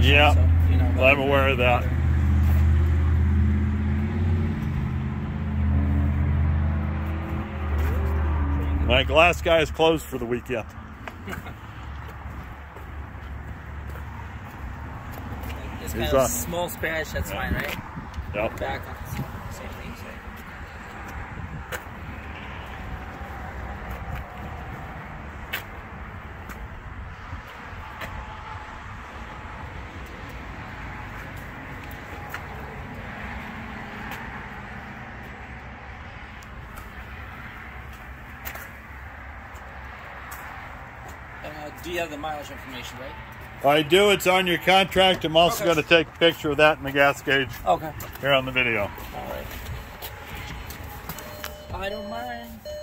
Yeah, So, you know, I'm aware of that. My glass guy is closed for the weekend. It's kind of small scratch, that's fine, right? Yep. Back on same thing. So. Do you have the mileage information, right? I do. It's on your contract. I'm also going to take a picture of that in the gas gauge. Okay. Here on the video. All right. I don't mind.